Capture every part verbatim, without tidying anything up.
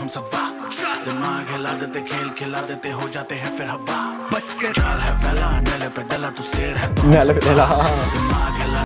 हम सब वाह, दिमाग हिला देते खेल खिला देते हो जाते हैं फिर हवा, बच के चाल है फैला नेले पे दला तू शेर है तो नेले पे दला दिमाग हिला।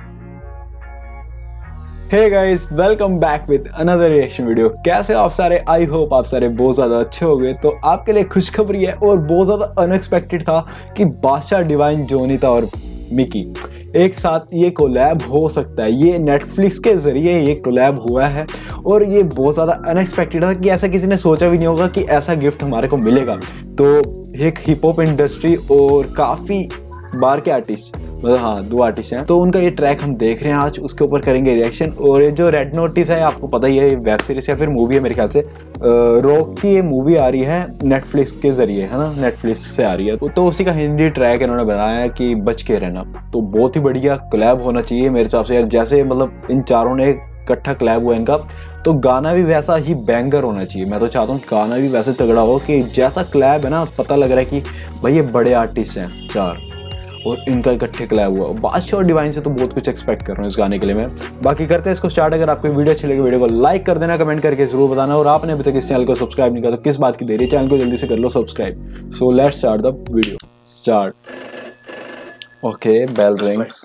Hey guys, welcome back with another reaction video। कैसे हो आप सारे? आई होप आप सारे बहुत ज़्यादा अच्छे हो गए। तो आपके लिए खुशखबरी है और बहुत ज़्यादा अनएक्सपेक्टेड था कि बादशाह, डिवाइन, जोनीता और मिकी एक साथ ये कोलैब हो सकता है। ये नेटफ्लिक्स के ज़रिए ये कोलैब हुआ है और ये बहुत ज़्यादा अनएक्सपेक्टेड था कि ऐसा किसी ने सोचा भी नहीं होगा कि ऐसा गिफ्ट हमारे को मिलेगा। तो एक हिप हॉप इंडस्ट्री और काफ़ी बाहर के आर्टिस्ट, मतलब हाँ दो आर्टिस्ट हैं, तो उनका ये ट्रैक हम देख रहे हैं आज, उसके ऊपर करेंगे रिएक्शन। और ये जो रेड नोटिस है आपको पता ही है, ये वेब सीरीज या फिर मूवी है मेरे ख्याल से। रॉक की ये मूवी आ रही है नेटफ्लिक्स के जरिए, है ना, नेटफ्लिक्स से आ रही है। तो उसी का हिंदी ट्रैक इन्होंने बनाया है कि बच के रहना। तो बहुत ही बढ़िया कोलैब होना चाहिए मेरे हिसाब से यार। जैसे मतलब इन चारों ने इकट्ठा कोलैब हुआ इनका, तो गाना भी वैसा ही बैंगर होना चाहिए। मैं तो चाहता हूँ गाना भी वैसे तगड़ा हो कि जैसा कोलैब है ना, पता लग रहा है कि भाई ये बड़े आर्टिस्ट हैं चार और इनका इकट्ठे कोलैब हुआ। बादशाह और डिवाइन से तो बहुत कुछ एक्सपेक्ट कर रहा हूँ इस गाने के लिए मैं। बाकी करते हैं इसको स्टार्ट। अगर आपको वीडियो अच्छी लगे वीडियो को लाइक कर देना, कमेंट करके जरूर बताना। और आपने अभी तक इस चैनल को सब्सक्राइब नहीं किया तो किस बात की देरी है, चैनल को जल्दी से कर लो subscribe. So let's start the video. Start. Okay, bell rings.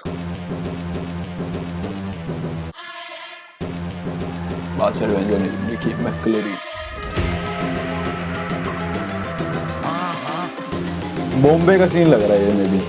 Badshah, Divine, Mikey McCleary. Bombay का सीन लग रहा है ये में भी।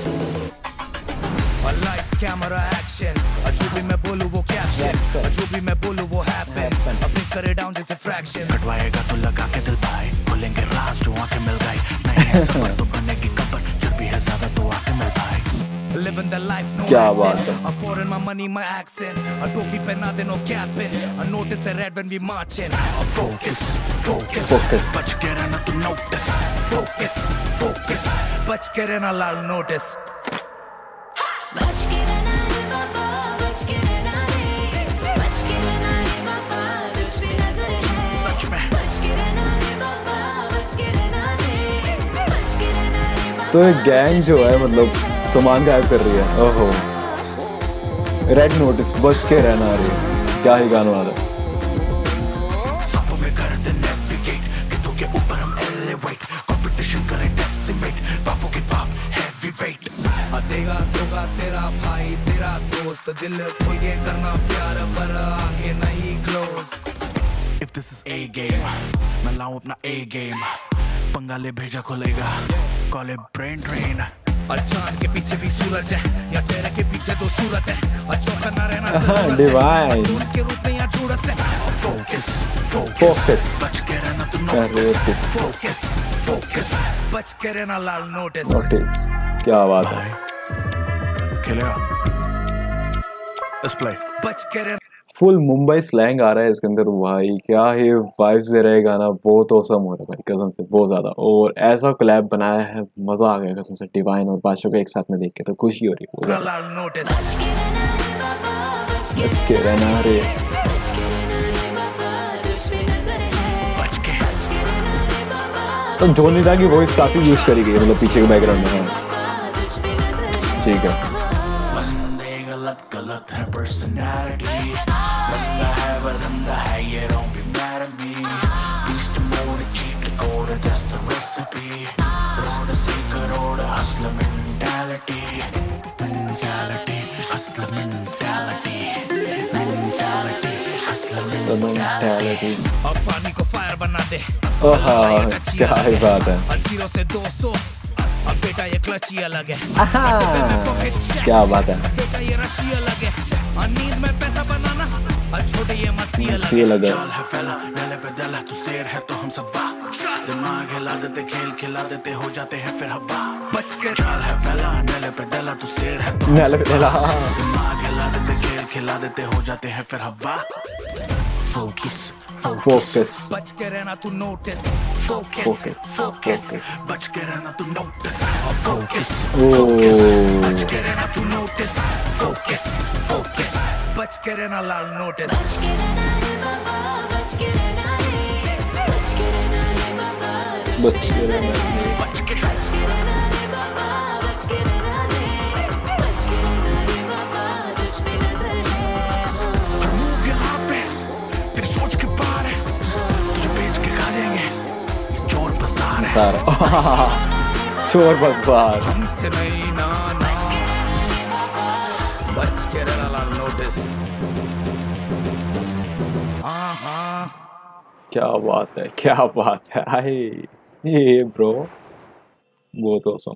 कैमरा एक्शन, जो भी मैं बोलूं वो कैप्शन, जो भी मैं बोलूं वो हैपन, अपने करे डाउन जैसे फ्रैक्शन। कटवाएगा तो लगा के दिल भाई, बोलेंगे राज जो आके मिल गई, नहीं है सफर तो बनेगी कबर, जब भी है ज्यादा तो आके मिल भाई। Living the life no acting, I'm foreign my money my accent, a टोपी पहना दे no capping, a notice a red when we marching, focus focus focus, बच के रहना तू notice, focus focus, बच के रहना लाल notice। बच के रहना रे बाबा, बच के रहना रे, बच के रहना रे बाबा, तुझ पे नजर है, सच में बच के रहना रे बाबा, बच के रहना रे, बच के रहना रे बाबा। तो ये गैंग जो है मतलब सामान गायब कर रही है। ओहो, रेड नोटिस, बच के रहना रे, क्या ही गाना वाला। सब में कर दे नेविगेट, कितों के ऊपर हम एलिवेट, कंपटीशन करे डेसिमेट, बापू के बाप हैवी वेट। देगा दोगा तेरा भाई तेरा दोस्त, दिल खोल के करना प्यार पर आगे नहीं close. If this is a game, मैं लाऊं अपना A game, पंगाले भेजा खोलेगा, कॉल इट ब्रेन ड्रेन। और चांद के पीछे भी सूरज है, या चेहरे के पीछे दो सूरत है, और चौका ना रहना डिवाइन के रूप में या जुड़स है। फोकस फोकस, बच के रहना तू नोटिस, फोकस फोकस, बच के रहना लाल नोटिस नोटिस। क्या बात है, फुल मुंबई स्लैंग आ रहा है इसके अंदर भाई। क्या ही वाइब्स दे रहा है गाना, बहुत औसम हो रहा है भाई कसम से, बहुत ज्यादा। और ऐसा कोलैब बनाया है, मजा आ गया कसम से। डिवाइन और बादशाह को एक साथ में देख के तो खुशी हो रही है। बच के रहना रे, तो जोनीता की वॉइस काफी यूज करी गई है, मतलब पीछे के बैकग्राउंड में। हाँ ठीक है। गलत गलत है पर्सनैलिटी, बंदा है बंदा है ये, don't be mad at me, beast mode cheat code that's the recipe, road से crore hustle mentality, mentality hustle mentality, mentality hustle mentality. अब पानी को फायर बना दे, ओह क्या ही बात है। जीरो से दो सौ, अब बेटा ये क्लच ही अलग है, क्या बात है। बेटा ये रशी अलग है, नींद में पैसा बनाना, और छोटे ये मस्ती अलग है। चाल है फैला नेले पे दला तू शेर है तो हम सब वाह, दिमाग हिला देते खेल खिला देते हो जाते हैं फिर हवा, बच के चाल है फैला नेले पे दला तू शेर है तो नेले पे दला, दिमाग हिला देते खेल खिला देते हो जाते हैं फिर हवा। फोकस फोकस, बच के रहना तू नोटिस, फोकस फोकस, बच के रहना तू नोटिस, फोकस बच के रहना तू नोटिस, फोकस फोकस, बच के रहना लाल नोटिस। बच के रहना रे बाबा, बच के रहना रे, बच के रहना रे बाबा, बच के रहना रे, बच के रहना रे बाबा, बच के रहना रे, बच के रहना रे बाबा, तुझ पे नजर है। हर मूव यहाँ पे तेरी सोच के पार है, तुझे बेच के मजा आ रहा है। चोर बदसार हमसे नहीं नाना, बच के रहना नोटिस। हाँ हाँ क्या बात है, क्या बात है। आई ये ब्रो बहुत औसम।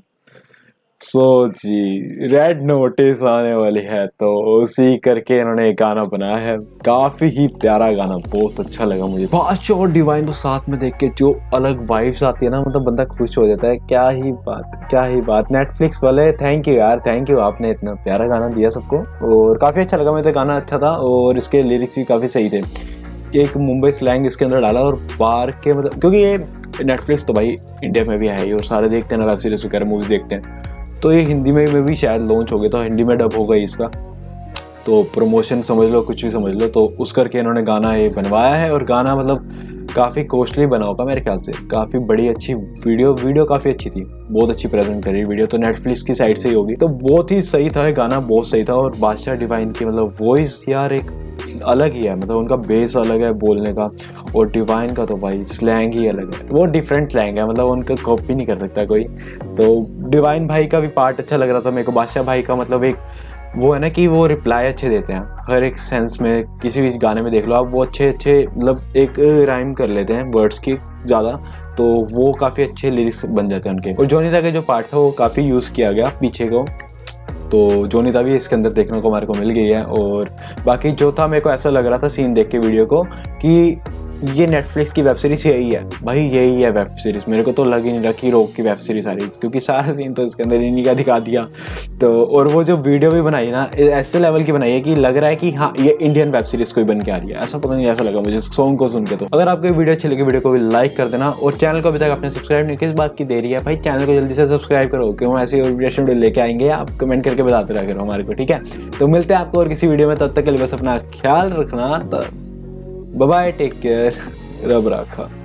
सो जी रेड नोटिस आने वाली है तो उसी करके इन्होंने एक गाना बनाया है, काफी ही प्यारा गाना, बहुत अच्छा लगा मुझे। बादशाह और डिवाइन को साथ में देख के जो अलग वाइब्स आती है ना, मतलब बंदा खुश हो जाता है। क्या ही बात, क्या ही बात। नेटफ्लिक्स वाले थैंक यू यार, थैंक यू, आपने इतना प्यारा गाना दिया सबको और काफी अच्छा लगा मुझे। गाना अच्छा था और इसके लिरिक्स भी काफी सही थे। एक मुंबई स्लैंग इसके अंदर डाला और बाहर के मतलब, क्योंकि ये नेटफ्लिक्स तो भाई इंडिया में भी है ही और सारे देखते हैं ना, वेब सीरीज वगैरह मूवीज देखते हैं, तो ये हिंदी में, में भी शायद लॉन्च हो गया, तो हिंदी में डब हो गई इसका, तो प्रमोशन समझ लो, कुछ भी समझ लो। तो उस करके इन्होंने गाना ये बनवाया है और गाना मतलब काफ़ी कॉस्टली बना होगा मेरे ख्याल से। काफ़ी बड़ी अच्छी वीडियो वीडियो काफ़ी अच्छी थी, बहुत अच्छी प्रेजेंट करी वीडियो, तो नेटफ्लिक्स की साइड से ही होगी। तो बहुत ही सही था ये गाना, बहुत सही था। और बादशाह डिवाइन की मतलब वॉइस यार एक अलग ही है, मतलब उनका बेस अलग है बोलने का, और डिवाइन का तो भाई स्लैंग ही अलग है, वो डिफरेंट स्लैंग है, मतलब उनका कॉपी नहीं कर सकता कोई। तो डिवाइन भाई का भी पार्ट अच्छा लग रहा था मेरे को। बादशाह भाई का मतलब एक वो है ना कि वो रिप्लाई अच्छे देते हैं हर एक सेंस में, किसी भी गाने में देख लो आप, वो अच्छे अच्छे मतलब एक राइम कर लेते हैं वर्ड्स की ज़्यादा, तो वो काफ़ी अच्छे लिरिक्स बन जाते हैं उनके। और जोनिता के जो पार्ट था वो काफ़ी यूज़ किया गया पीछे को, तो जोनिता भी इसके अंदर देखने को हमारे को मिल गई है। और बाकी जो था मेरे को ऐसा लग रहा था सीन देख के वीडियो को कि ये नेटफ्लिक्स की वेब सीरीज यही है भाई, यही है वेब सीरीज। मेरे को तो लग ही नहीं रहा कि रोक की वेब सीरीज आ रही, क्योंकि सारा सीन तो इसके अंदर इन्हीं का दिखा दिया। तो और वो जो वीडियो भी बनाई ना ऐसे लेवल की बनाई है कि लग रहा है कि हाँ ये इंडियन वेब सीरीज कोई बन के आ रही है, ऐसा पता नहीं, ऐसा लगा मुझे सॉन्ग को सुन के। तो अगर आपको वीडियो अच्छी लगी, वीडियो को भी लाइक कर देना, और चैनल को अभी तक आपने सब्सक्राइब नहीं, किस बात की देरी है भाई, चैनल को जल्दी से सब्सक्राइब करो, क्यों ऐसी और वीडियो लेके आएंगे, आप कमेंट करके बताते रहा करो हमारे को, ठीक है। तो मिलते हैं आपको और किसी वीडियो में, तब तक के लिए बस अपना ख्याल रखना, बाय बाय, टेक केयर, रब रखा।